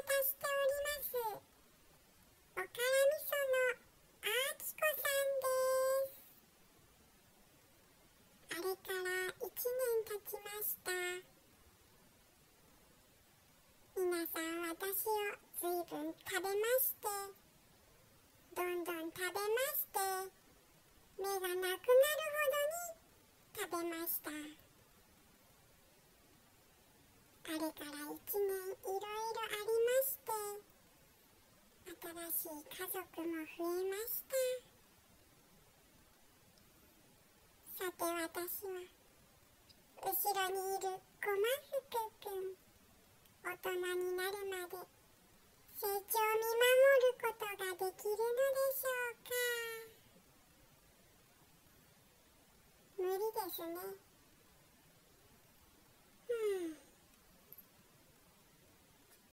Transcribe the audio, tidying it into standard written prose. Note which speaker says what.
Speaker 1: しておりますおからみそのあきこさんです。あれから1年経ちました。皆さん私をずいぶん食べまして、どんどん食べまして、目がなくなるほどに食べました。あれから1年いろいろありまして、新しい家族も増えました。さて私は後ろにいるごまふくくん、大人になるまで成長を見守ることができるのでしょうか。無理ですね。